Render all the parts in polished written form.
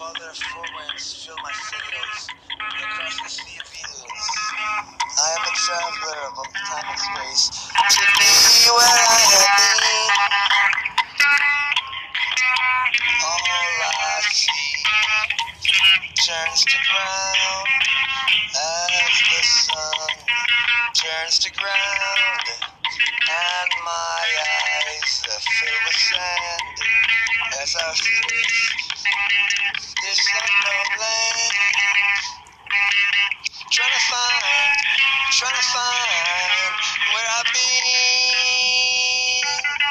father of four winds, fill my sails across the sea of eels. I am a traveler of all time and space, to be where I have been. All I see turns to brown as the sun turns to ground, and my eyes fill with sand as I face this unknown land. Trying to find where I've been.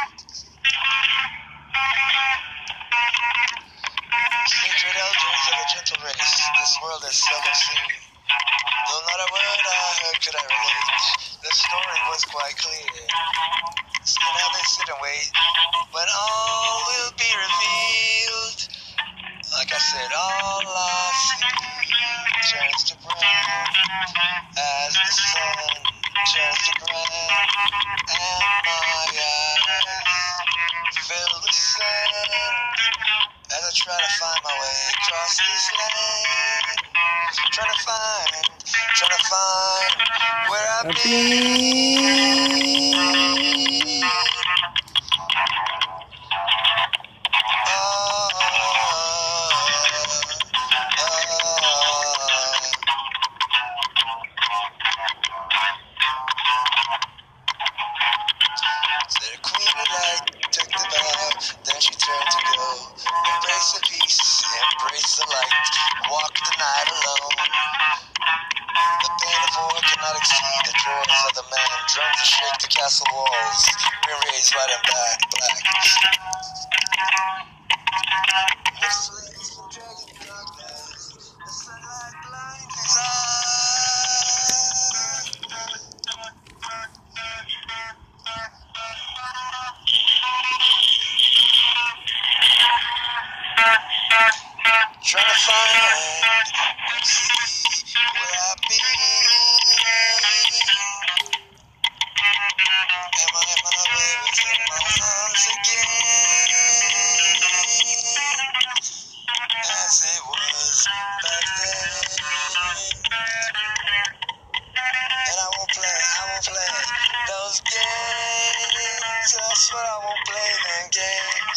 Sacred elders of a gentle race, this world has seldom seen. Though not a word I heard could I relate, the story was quite clear. See now they sit and wait, when all will be revealed. Like I said, all I see turns to brown as the sun turns to ground, and my eyes fill with sand as I try to find my way across this land. Trying to find where I've been. Said a queen of light took the bow, then she turned to go. Embrace the peace, embrace the light, walk the night alone. The pain of war cannot exceed the joys of the man. Drums to shake the castle walls, raised right and black. With flames from dragon darkness, the sunlight blinds his eyes. Trying to find and see where I've been. Am I within my arms again, as it was back then? And I won't play those games. That's what I won't play them games.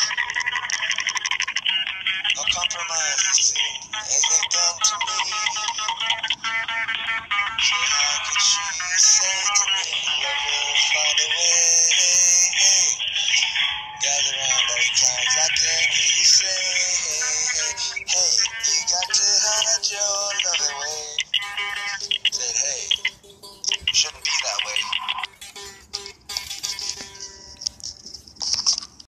I'll compromise the scene as they've done to me.